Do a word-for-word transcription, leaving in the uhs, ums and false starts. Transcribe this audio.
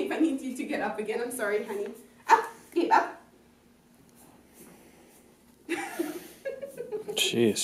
if I need you to get up again. I'm sorry, honey. Up, get up. Jeez.